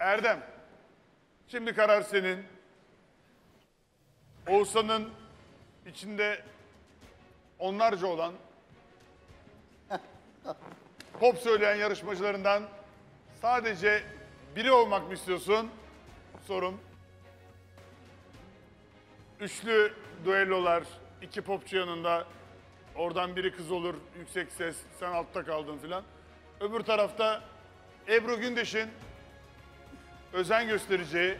Erdem, şimdi karar senin. Oğuzhan'ın içinde onlarca olan pop söyleyen yarışmacılarından sadece biri olmak mı istiyorsun? Sorum. Üçlü düellolar, iki popçu yanında. Oradan biri kız olur, yüksek ses, sen altta kaldın filan. Öbür tarafta Ebru Gündeş'in özen göstereceği,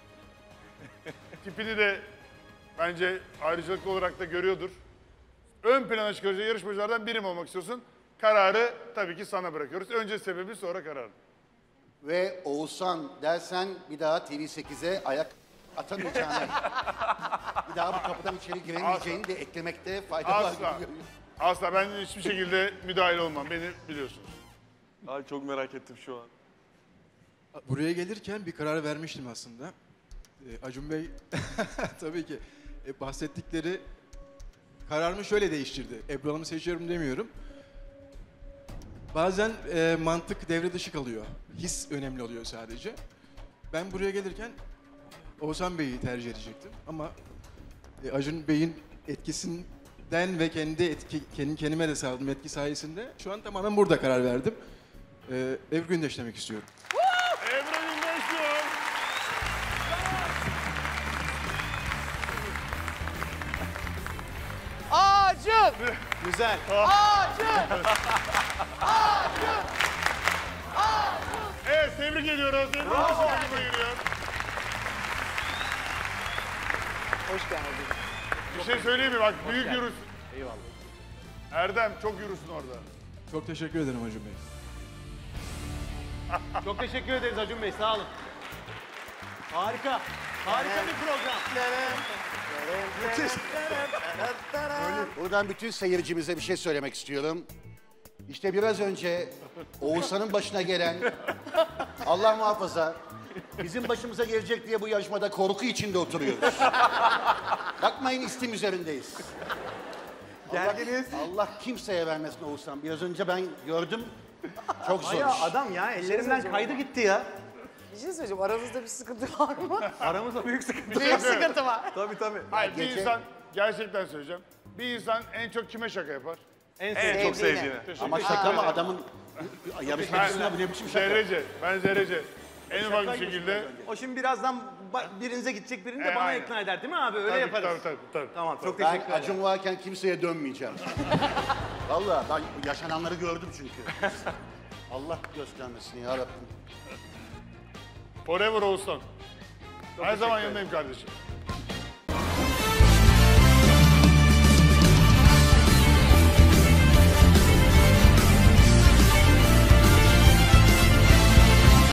tipini de bence ayrıcalıklı olarak da görüyordur. Ön plana çıkaracağı yarışmacılardan biri mi olmak istiyorsun? Kararı tabii ki sana bırakıyoruz. Önce sebebi, sonra kararı. Ve Oğuzhan dersen bir daha TV8'e ayak atamayacağını, bir daha bu kapıdan içeri giremeyeceğini de eklemekte fayda var. Asla. Asla ben hiçbir şekilde müdahil olmam. Beni biliyorsunuz. Ay çok merak ettim şu an. Buraya gelirken bir karar vermiştim aslında. Acun Bey tabii ki bahsettikleri kararımı şöyle değiştirdi. Ebru Hanım'ı seçiyorum demiyorum. Bazen mantık devre dışı kalıyor. His önemli oluyor sadece. Ben buraya gelirken Oğuzhan Bey'i tercih edecektim. Ama Acun Bey'in etkisinden ve kendime de sağladığım etki sayesinde şu an tamamen burada karar verdim. Ebru Gündeş demek istiyorum. Ebru Gündeş diyor. Acun! Güzel. Acun! Evet, tebrik ediyoruz. Ebru Gündeş'e giriyor. Hoş geldin. Bir şey söyleyeyim mi? Bak büyük yürüsün. Eyvallah. Erdem çok yürüsün orada. Çok teşekkür ederim Acun Bey. Çok teşekkür ederiz Acun Bey, sağ olun. Harika. Harika bir program. Buradan bütün seyircimize bir şey söylemek istiyorum. İşte biraz önce Oğuzhan'ın başına gelen, Allah muhafaza, bizim başımıza gelecek diye bu yarışmada korku içinde oturuyoruz. Bakmayın istim üzerindeyiz. Geldiniz. Allah kimseye vermesin Oğuzhan. Biraz önce ben gördüm. Çok zor Ya iş. adam ya ellerinden kaydı gitti ya. Bir şey söyleyeceğim. Aranızda bir sıkıntı var mı? Aramızda büyük sıkıntı. Büyük sıkıntı var. Tabii tabii. Hayır, bir Gece- insan, gerçekten söyleyeceğim. Bir insan en çok kime şaka yapar? En Çok sevdiğini. Ama şaka mı adamın yarışmacısına bu ne biçim şaka? Zerrece, ben Zerrece. En ufak bir şekilde... O şimdi birazdan birinize gidecek, birini de bana aynen. ikna eder değil mi abi? Öyle Tabii, yaparız. tabii. Tamam, çok Ben teşekkür ederim. Acun varken kimseye dönmeyeceğim. Vallahi ben yaşananları gördüm çünkü. Allah göstermesin ya Rabbim. Forever Oğuzhan. Her zaman yanındayım kardeşim.